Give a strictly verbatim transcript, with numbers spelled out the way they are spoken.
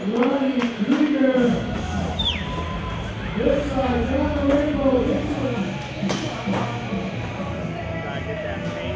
Ronnie Creager. This side, down the rainbow. This one. Gotta get that paint.